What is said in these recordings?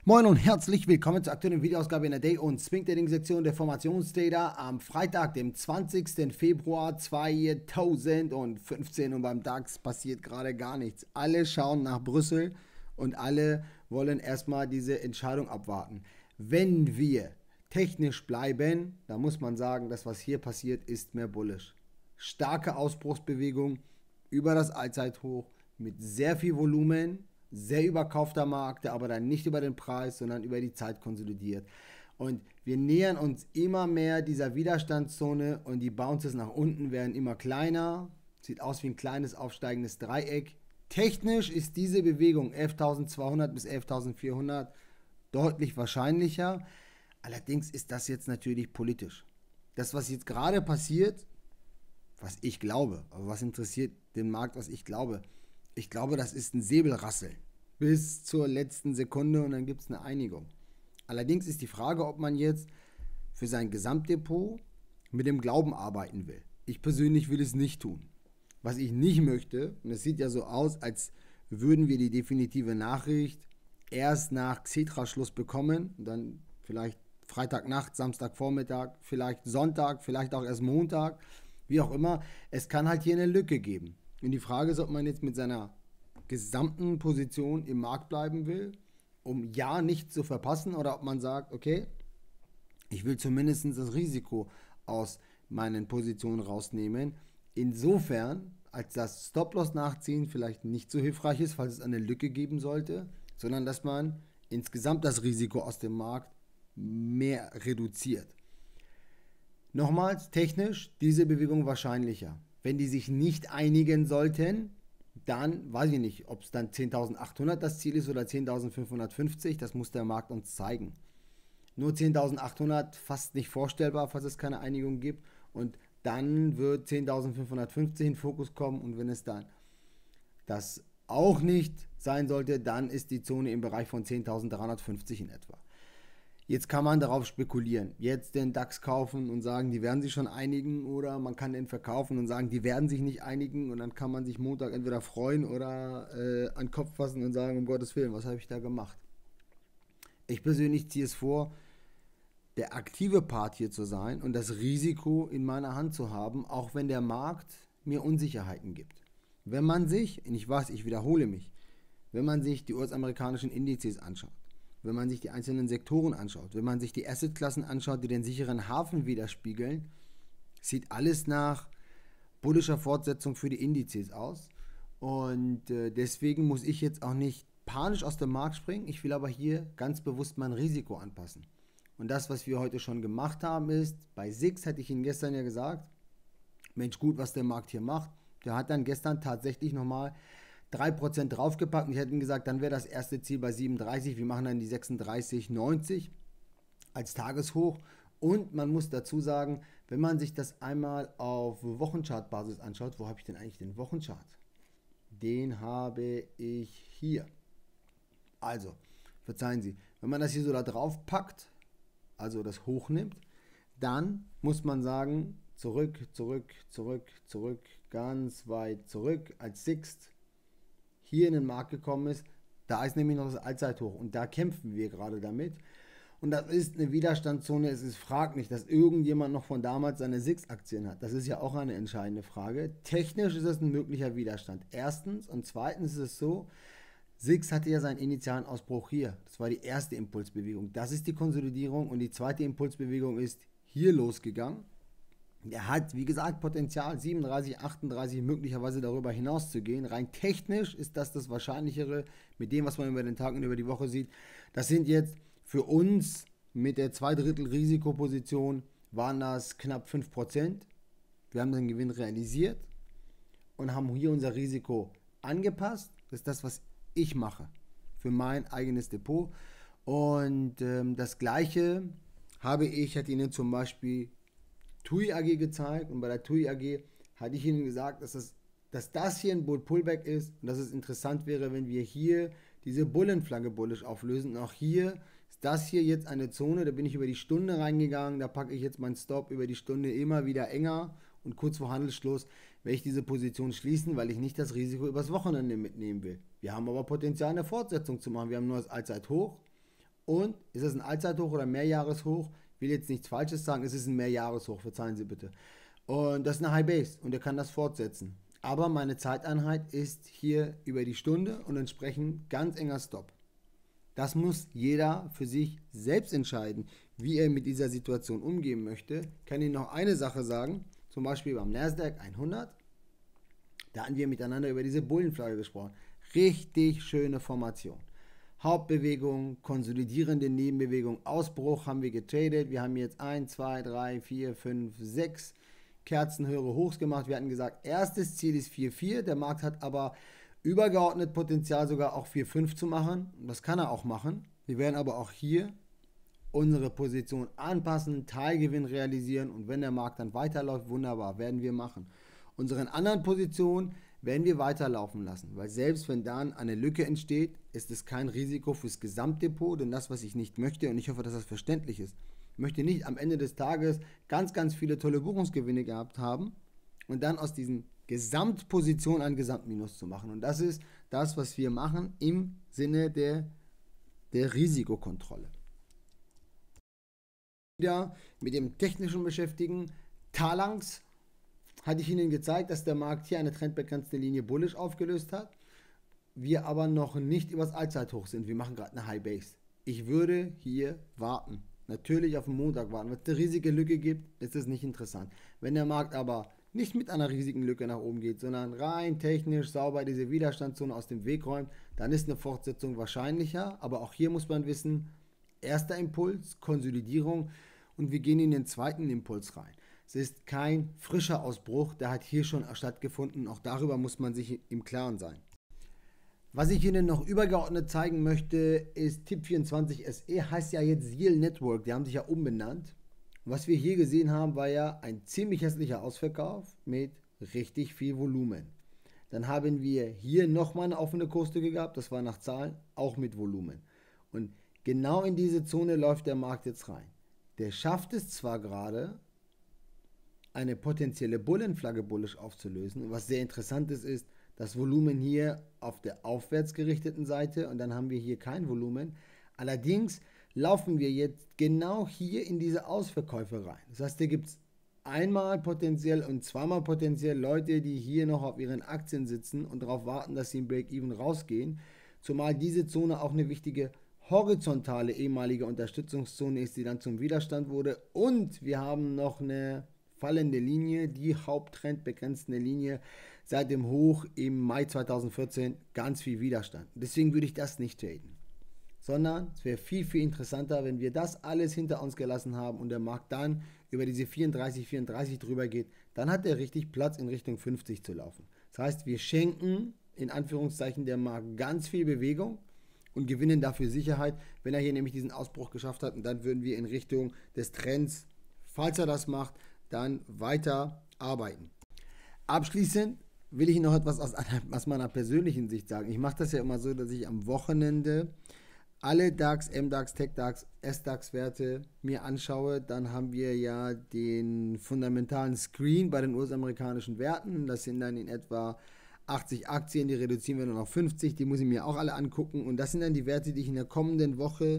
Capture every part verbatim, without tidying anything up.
Moin und herzlich willkommen zur aktuellen Videoausgabe in der Day- und Swing Trading Sektion der Formationsdata am Freitag, dem zwanzigsten Februar zweitausendfünfzehn, und beim DAX passiert gerade gar nichts. Alle schauen nach Brüssel und alle wollen erstmal diese Entscheidung abwarten. Wenn wir technisch bleiben, dann muss man sagen, das, was hier passiert, ist mehr bullish. Starke Ausbruchsbewegung über das Allzeithoch mit sehr viel Volumen, sehr überkaufter Markt, der aber dann nicht über den Preis, sondern über die Zeit konsolidiert. Und wir nähern uns immer mehr dieser Widerstandszone und die Bounces nach unten werden immer kleiner. Sieht aus wie ein kleines aufsteigendes Dreieck. Technisch ist diese Bewegung elftausendzweihundert bis elftausendvierhundert deutlich wahrscheinlicher. Allerdings ist das jetzt natürlich politisch. Das, was jetzt gerade passiert, was ich glaube, aber was interessiert den Markt, was ich glaube? Ich glaube, das ist ein Säbelrasseln bis zur letzten Sekunde und dann gibt es eine Einigung. Allerdings ist die Frage, ob man jetzt für sein Gesamtdepot mit dem Glauben arbeiten will. Ich persönlich will es nicht tun. Was ich nicht möchte, und es sieht ja so aus, als würden wir die definitive Nachricht erst nach Xetra-Schluss bekommen, und dann vielleicht Freitagnacht, Samstagvormittag, vielleicht Sonntag, vielleicht auch erst Montag, wie auch immer. Es kann halt hier eine Lücke geben. Und die Frage ist, ob man jetzt mit seiner gesamten Position im Markt bleiben will, um ja nichts zu verpassen, oder ob man sagt, okay, ich will zumindest das Risiko aus meinen Positionen rausnehmen. Insofern, als das Stop-Loss nachziehen vielleicht nicht so hilfreich ist, falls es eine Lücke geben sollte, sondern dass man insgesamt das Risiko aus dem Markt mehr reduziert. Nochmals, technisch, diese Bewegung wahrscheinlicher. Wenn die sich nicht einigen sollten, dann weiß ich nicht, ob es dann zehntausendachthundert das Ziel ist oder zehntausendfünfhundertfünfzig, das muss der Markt uns zeigen. Nur zehntausendachthundert fast nicht vorstellbar, falls es keine Einigung gibt, und dann wird zehntausendfünfhundertfünfzig in Fokus kommen, und wenn es dann das auch nicht sein sollte, dann ist die Zone im Bereich von zehntausenddreihundertfünfzig in etwa. Jetzt kann man darauf spekulieren, jetzt den DAX kaufen und sagen, die werden sich schon einigen, oder man kann den verkaufen und sagen, die werden sich nicht einigen, und dann kann man sich Montag entweder freuen oder äh, an den Kopf fassen und sagen, um Gottes Willen, was habe ich da gemacht? Ich persönlich ziehe es vor, der aktive Part hier zu sein und das Risiko in meiner Hand zu haben, auch wenn der Markt mir Unsicherheiten gibt. Wenn man sich, und ich weiß, ich wiederhole mich, wenn man sich die U S-amerikanischen Indizes anschaut, wenn man sich die einzelnen Sektoren anschaut, wenn man sich die Assetklassen anschaut, die den sicheren Hafen widerspiegeln, sieht alles nach bullischer Fortsetzung für die Indizes aus. Und äh, deswegen muss ich jetzt auch nicht panisch aus dem Markt springen. Ich will aber hier ganz bewusst mein Risiko anpassen. Und das, was wir heute schon gemacht haben, ist, bei S I X hatte ich Ihnen gestern ja gesagt, Mensch, gut, was der Markt hier macht. Der hat dann gestern tatsächlich nochmal drei Prozent draufgepackt, und ich hätte ihm gesagt, dann wäre das erste Ziel bei siebenunddreißig, wir machen dann die sechsunddreißig neunzig als Tageshoch. Und man muss dazu sagen, wenn man sich das einmal auf Wochenchartbasis anschaut, wo habe ich denn eigentlich den Wochenchart? Den habe ich hier. Also, verzeihen Sie, wenn man das hier so da drauf packt, also das hochnimmt, dann muss man sagen, zurück, zurück, zurück, zurück, ganz weit zurück als Sixt hier in den Markt gekommen ist. Da ist nämlich noch das Allzeithoch, und da kämpfen wir gerade damit. Und das ist eine Widerstandszone. Es ist fraglich, dass irgendjemand noch von damals seine S I X-Aktien hat. Das ist ja auch eine entscheidende Frage. Technisch ist es ein möglicher Widerstand. Erstens, und zweitens ist es so, S I X hatte ja seinen initialen Ausbruch hier. Das war die erste Impulsbewegung. Das ist die Konsolidierung, und die zweite Impulsbewegung ist hier losgegangen. Der hat, wie gesagt, Potenzial, siebenunddreißig, achtunddreißig, möglicherweise darüber hinaus zu gehen. Rein technisch ist das das Wahrscheinlichere mit dem, was man über den Tag und über die Woche sieht. Das sind jetzt für uns mit der zwei Drittel Risikoposition, waren das knapp fünf Prozent. Wir haben den Gewinn realisiert und haben hier unser Risiko angepasst. Das ist das, was ich mache für mein eigenes Depot. Und ähm, das Gleiche habe ich, hatte Ihnen zum Beispiel T U I A G gezeigt, und bei der T U I A G hatte ich Ihnen gesagt, dass das, dass das hier ein Bull Pullback ist und dass es interessant wäre, wenn wir hier diese Bullenflagge bullisch auflösen. Und auch hier ist das hier jetzt eine Zone, da bin ich über die Stunde reingegangen, da packe ich jetzt meinen Stop über die Stunde immer wieder enger, und kurz vor Handelsschluss werde ich diese Position schließen, weil ich nicht das Risiko übers Wochenende mitnehmen will. Wir haben aber Potenzial, eine Fortsetzung zu machen. Wir haben nur das Allzeithoch Und ist es ein Allzeithoch oder ein Mehrjahreshoch? Ich will jetzt nichts Falsches sagen, es ist ein Mehrjahreshoch, verzeihen Sie bitte. Und das ist eine High Base und er kann das fortsetzen. Aber meine Zeiteinheit ist hier über die Stunde und entsprechend ganz enger Stop. Das muss jeder für sich selbst entscheiden, wie er mit dieser Situation umgehen möchte. Ich kann Ihnen noch eine Sache sagen, zum Beispiel beim Nasdaq hundert. Da haben wir miteinander über diese Bullenflagge gesprochen. Richtig schöne Formation. Hauptbewegung, konsolidierende Nebenbewegung, Ausbruch haben wir getradet. Wir haben jetzt eins, zwei, drei, vier, fünf, sechs Kerzenhöhere Hochs gemacht. Wir hatten gesagt, erstes Ziel ist vier Komma vier. Der Markt hat aber übergeordnet Potenzial sogar auch vier Komma fünf zu machen. Das kann er auch machen. Wir werden aber auch hier unsere Position anpassen, Teilgewinn realisieren und wenn der Markt dann weiterläuft, wunderbar, werden wir machen. Unseren anderen Positionen werden wir weiterlaufen lassen, weil selbst wenn dann eine Lücke entsteht, ist es kein Risiko fürs Gesamtdepot, denn das, was ich nicht möchte, und ich hoffe, dass das verständlich ist, ich möchte nicht am Ende des Tages ganz, ganz viele tolle Buchungsgewinne gehabt haben und dann aus diesen Gesamtpositionen ein Gesamtminus zu machen. Und das ist das, was wir machen im Sinne der, der Risikokontrolle. Wieder mit dem technischen beschäftigen. Talanx hatte ich Ihnen gezeigt, dass der Markt hier eine trendbegrenzte Linie bullish aufgelöst hat. Wir aber noch nicht übers Allzeithoch sind. Wir machen gerade eine High Base. Ich würde hier warten. Natürlich auf den Montag warten. Wenn es eine riesige Lücke gibt, ist es nicht interessant. Wenn der Markt aber nicht mit einer riesigen Lücke nach oben geht, sondern rein technisch sauber diese Widerstandszone aus dem Weg räumt, dann ist eine Fortsetzung wahrscheinlicher. Aber auch hier muss man wissen, erster Impuls, Konsolidierung und wir gehen in den zweiten Impuls rein. Es ist kein frischer Ausbruch, der hat hier schon stattgefunden. Auch darüber muss man sich im Klaren sein. Was ich Ihnen noch übergeordnet zeigen möchte, ist Tipp vierundzwanzig S E, heißt ja jetzt Yield Network, die haben sich ja umbenannt. Was wir hier gesehen haben, war ja ein ziemlich hässlicher Ausverkauf mit richtig viel Volumen. Dann haben wir hier nochmal eine offene Kurslücke gehabt, das war nach Zahlen, auch mit Volumen. Und genau in diese Zone läuft der Markt jetzt rein. Der schafft es zwar gerade, eine potenzielle Bullenflagge bullisch aufzulösen. Und was sehr interessant ist, ist das Volumen hier auf der aufwärts gerichteten Seite und dann haben wir hier kein Volumen. Allerdings laufen wir jetzt genau hier in diese Ausverkäufe rein. Das heißt, hier gibt es einmal potenziell und zweimal potenziell Leute, die hier noch auf ihren Aktien sitzen und darauf warten, dass sie im Break-Even rausgehen. Zumal diese Zone auch eine wichtige horizontale ehemalige Unterstützungszone ist, die dann zum Widerstand wurde. Und wir haben noch eine fallende Linie, die Haupttrend begrenzende Linie seit dem Hoch im Mai zweitausendvierzehn, ganz viel Widerstand. Deswegen würde ich das nicht traden, sondern es wäre viel, viel interessanter, wenn wir das alles hinter uns gelassen haben und der Markt dann über diese vierunddreißig, vierunddreißig drüber geht, dann hat er richtig Platz in Richtung fünfzig zu laufen. Das heißt, wir schenken in Anführungszeichen der Markt ganz viel Bewegung und gewinnen dafür Sicherheit, wenn er hier nämlich diesen Ausbruch geschafft hat und dann würden wir in Richtung des Trends, falls er das macht, dann weiter arbeiten. Abschließend will ich noch etwas aus, aus meiner persönlichen Sicht sagen. Ich mache das ja immer so, dass ich am Wochenende alle DAX, MDAX, TechDAX, SDAX-Werte mir anschaue. Dann haben wir ja den fundamentalen Screen bei den U S-amerikanischen Werten. Das sind dann in etwa achtzig Aktien, die reduzieren wir dann auf fünfzig. Die muss ich mir auch alle angucken. Und das sind dann die Werte, die ich in der kommenden Woche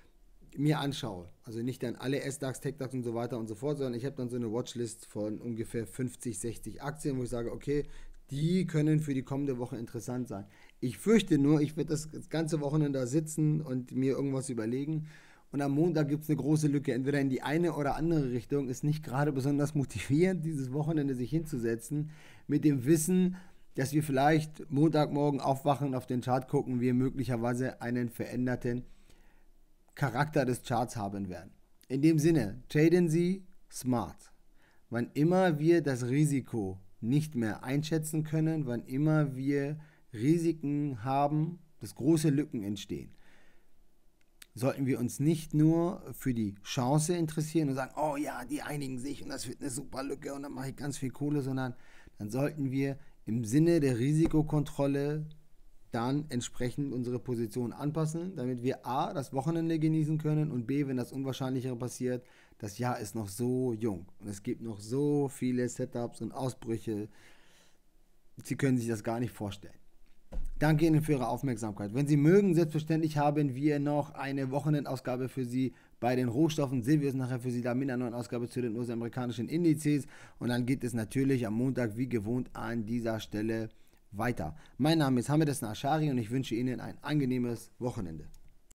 mir anschaue. Also nicht dann alle SDAX, TechDAX und so weiter und so fort, sondern ich habe dann so eine Watchlist von ungefähr fünfzig, sechzig Aktien, wo ich sage, okay, die können für die kommende Woche interessant sein. Ich fürchte nur, ich werde das ganze Wochenende da sitzen und mir irgendwas überlegen und am Montag gibt es eine große Lücke, entweder in die eine oder andere Richtung. Ist nicht gerade besonders motivierend, dieses Wochenende sich hinzusetzen mit dem Wissen, dass wir vielleicht Montagmorgen aufwachen, auf den Chart gucken, wir möglicherweise einen veränderten Charakter des Charts haben werden. In dem Sinne, traden Sie smart. Wann immer wir das Risiko nicht mehr einschätzen können, wann immer wir Risiken haben, dass große Lücken entstehen, sollten wir uns nicht nur für die Chance interessieren und sagen, oh ja, die einigen sich und das wird eine super Lücke und dann mache ich ganz viel Kohle, sondern dann sollten wir im Sinne der Risikokontrolle dann entsprechend unsere Position anpassen, damit wir A, das Wochenende genießen können und B, wenn das Unwahrscheinlichere passiert, das Jahr ist noch so jung und es gibt noch so viele Setups und Ausbrüche, Sie können sich das gar nicht vorstellen. Danke Ihnen für Ihre Aufmerksamkeit. Wenn Sie mögen, selbstverständlich haben wir noch eine Wochenendausgabe für Sie bei den Rohstoffen. Sehen wir es nachher für Sie da mit einer neuen Ausgabe zu den US-amerikanischen Indizes. Und dann geht es natürlich am Montag wie gewohnt an dieser Stelle weiter. Mein Name ist Hamed Esna Ashari und ich wünsche Ihnen ein angenehmes Wochenende.